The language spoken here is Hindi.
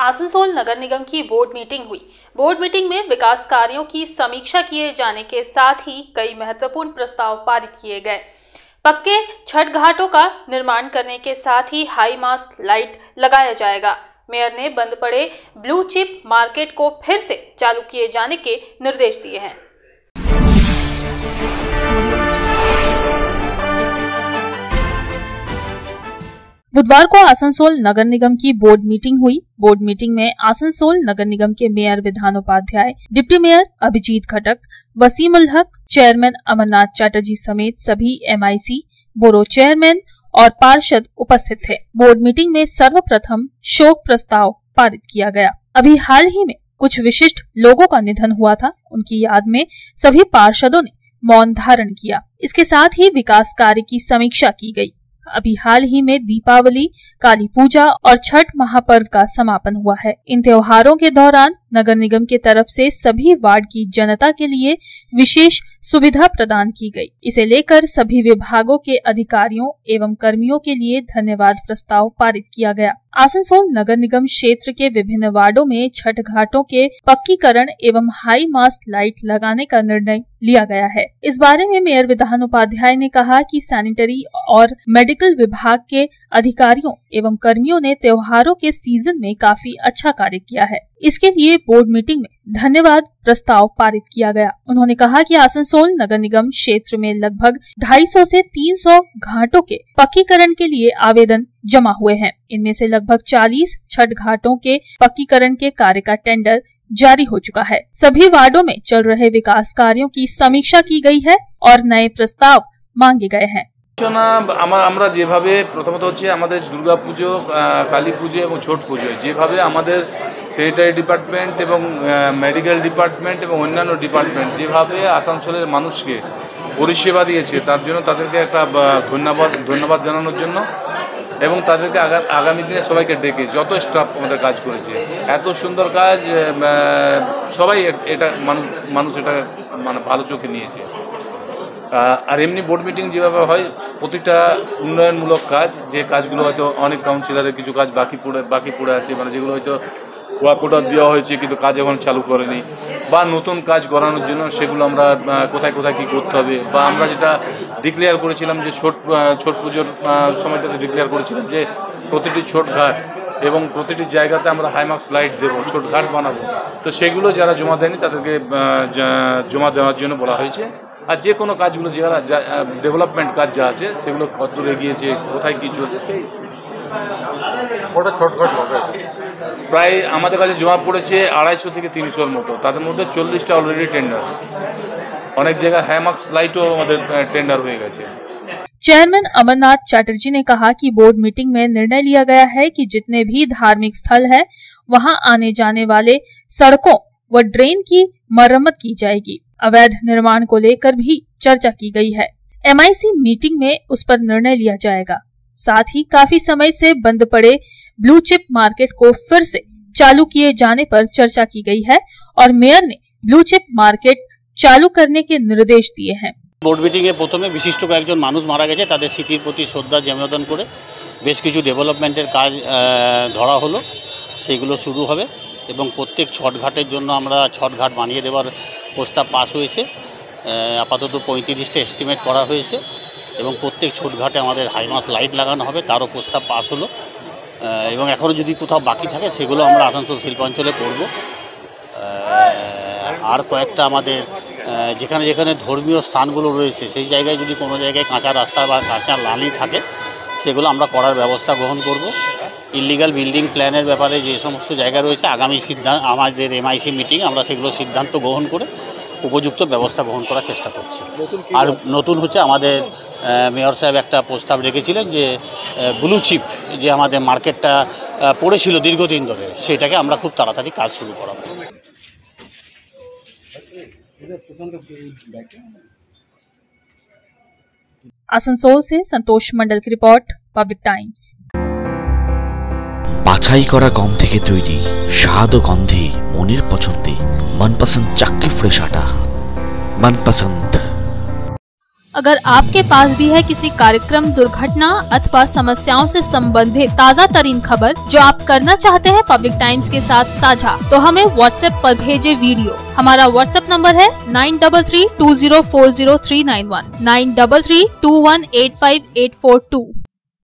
आसनसोल नगर निगम की बोर्ड मीटिंग हुई। बोर्ड मीटिंग में विकास कार्यों की समीक्षा किए जाने के साथ ही कई महत्वपूर्ण प्रस्ताव पारित किए गए। पक्के छठ घाटों का निर्माण करने के साथ ही हाई मास्ट लाइट लगाया जाएगा। मेयर ने बंद पड़े ब्लू चिप मार्केट को फिर से चालू किए जाने के निर्देश दिए हैं। बुधवार को आसनसोल नगर निगम की बोर्ड मीटिंग हुई। बोर्ड मीटिंग में आसनसोल नगर निगम के mayor Bidhan Upadhyay, deputy mayor Abhijit Khatak, Wasim ul Haque, chairman Amarnath Chatterjee समेत सभी MIC, बोरो चेयरमैन और पार्षद उपस्थित थे। बोर्ड मीटिंग में सर्वप्रथम शोक प्रस्ताव पारित किया गया। अभी हाल ही में कुछ विशिष्ट लोगों का निधन हुआ था, उनकी याद में सभी पार्षदों ने मौन धारण किया। इसके साथ ही विकास कार्य की समीक्षा की गई। अभी हाल ही में दीपावली, काली पूजा और छठ महापर्व का समापन हुआ है। इन त्योहारों के दौरान नगर निगम की तरफ से सभी वार्ड की जनता के लिए विशेष सुविधा प्रदान की गई। इसे लेकर सभी विभागों के अधिकारियों एवं कर्मियों के लिए धन्यवाद प्रस्ताव पारित किया गया। आसनसोल नगर निगम क्षेत्र के विभिन्न वार्डों में छठ घाटों के पक्कीकरण एवं हाई मास्ट लाइट लगाने का निर्णय लिया गया है। इस बारे में मेयर विधान उपाध्याय ने कहा कि सैनिटरी और मेडिकल विभाग के अधिकारियों एवं कर्मियों ने त्योहारों के सीजन में काफी अच्छा कार्य किया है। इसके लिए बोर्ड मीटिंग में धन्यवाद प्रस्ताव पारित किया गया। उन्होंने कहा कि आसनसोल नगर निगम क्षेत्र में लगभग 250 से 300 घाटों के पक्कीकरण के लिए आवेदन जमा हुए हैं। इनमें से लगभग 40 छठ घाटों के पक्कीकरण के कार्य का टेंडर जारी हो चुका है। सभी वार्डों में चल रहे विकास कार्यों की समीक्षा की गई है और नए प्रस्ताव मांगे गए हैं। আমরা যেভাবে প্রথমত হচ্ছে আমাদের দুর্গা পুজো, কালী পুজো এবং ছট পুজো যেভাবে আমাদের স্যানিটারি ডিপার্টমেন্ট এবং মেডিকেল ডিপার্টমেন্ট এবং অন্যান্য ডিপার্টমেন্ট যেভাবে আসানসোলের মানুষকে পরিষেবা দিয়েছে, তার জন্য তাদেরকে একটা ধন্যবাদ জানানোর জন্য এবং তাদেরকে আগামী দিনে সবাইকে ডেকে যত স্টাফ আমাদের কাজ করেছে, এত সুন্দর কাজ সবাই এটা মানুষ এটা মানে ভালো চোখে নিয়েছে। আর এমনি বোর্ড মিটিং যেভাবে হয়, প্রতিটা উন্নয়নমূলক কাজ, যে কাজগুলো হয়তো অনেক কাউন্সিলরের কিছু কাজ বাকি পড়ে আছে, মানে যেগুলো হয়তো ওয়ার্ক অর্ডার দেওয়া হয়েছে কিন্তু কাজ এখন চালু করেনি, বা নতুন কাজ করানোর জন্য সেগুলো আমরা কোথায় কোথায় কী করতে হবে, বা আমরা যেটা ডিক্লেয়ার করেছিলাম যে ছট পুজোর সময়টাতে ডিক্লেয়ার করেছিলাম যে প্রতিটি ছোট ঘাট এবং প্রতিটি জায়গাতে আমরা হাইমাক্স লাইট দেবো, ছোট ঘাট বানাবো। তো সেগুলো যারা জমা দেয়নি তাদেরকে জমা দেওয়ার জন্য বলা হয়েছে। আর যে কোনো কাজগুলো যারা ডেভেলপমেন্ট কাজ যা আছে সেগুলো কতদূর এগিয়েছে, কোথায় কী চলছে, সেই ওটা ছোটখাট প্রায় আমাদের কাছে জমা পড়েছে 250 থেকে 300-র মতো। তাদের মধ্যে 40টা অলরেডি টেন্ডার, অনেক জায়গায় হ্যামাক্স লাইটও আমাদের টেন্ডার হয়ে গেছে। चेयरमैन अमरनाथ चटर्जी ने कहा कि बोर्ड मीटिंग में निर्णय लिया गया है कि जितने भी धार्मिक स्थल है वहां आने जाने वाले सड़कों व ड्रेन की मरम्मत की जाएगी। अवैध निर्माण को लेकर भी चर्चा की गई है। MIC मीटिंग में उस पर निर्णय लिया जाएगा। साथ ही काफी समय से बंद पड़े ब्लू चिप मार्केट को फिर से चालू किए जाने पर चर्चा की गई है और मेयर ने ब्लू चिप मार्केट चालू करने के निर्देश दिए हैं। बोर्ड मीटिंगे प्रथमे विशिष्ट कয়েকজন মানুষ মারা গেছে, তাদের স্মৃতির প্রতি শ্রদ্ধা জ্ঞাপন করে বেশ কিছু ডেভেলপমেন্টের কাজ ধরা হলো, সেগুলো শুরু হবে এবং প্রত্যেক ছট ঘাটের জন্য আমরা ছট ঘাট বানিয়ে দেওয়ার প্রস্তাব পাস হয়েছে। আপাতত 35টা এস্টিমেট করা হয়েছে এবং প্রত্যেক ছট ঘাটে আমাদের হাইমাস লাইট লাগানো হবে, তারও প্রস্তাব পাস হলো। এবং এখনও যদি কোথাও বাকি থাকে সেগুলো আমরা আসানসোল শিল্পাঞ্চলে করব। আর কয়েকটা আমাদের যেখানে যেখানে ধর্মীয় স্থানগুলো রয়েছে সেই জায়গায় যদি কোনো জায়গায় কাঁচা রাস্তা বা কাঁচা নালি থাকে সেগুলো আমরা করার ব্যবস্থা গ্রহণ করব। ইলিগাল বিল্ডিং প্ল্যানের ব্যাপারে যে সমস্ত জায়গা রয়েছে আগামী আমাদের MIC মিটিং আমরা সেগুলো সিদ্ধান্ত গ্রহণ করে উপযুক্ত ব্যবস্থা গ্রহণ করার চেষ্টা করছি। আর নতুন হচ্ছে আমাদের মেয়র সাহেব একটা প্রস্তাব রেখেছিলেন যে ব্লু চিপ যে আমাদের মার্কেটটা পড়েছিল দীর্ঘদিন ধরে, সেটাকে আমরা খুব তাড়াতাড়ি কাজ শুরু করাবো। आसनसोल से संतोष मंडल की रिपोर्ट, पब्लिक टाइम्स। বাছাই করা গম থেকে তৈরি স্বাদ ও গন্ধে মনের পছন্দে মনপসন্দ চাক্কি ফ্রেশ আটা, মনপসন্দ। अगर आपके पास भी है किसी कार्यक्रम, दुर्घटना अथवा समस्याओं से संबंधित ताज़ा तरीन खबर जो आप करना चाहते हैं पब्लिक टाइम्स के साथ साझा, तो हमें व्हाट्सएप पर भेजे वीडियो। हमारा व्हाट्सएप नंबर है 9332040391 9332185842।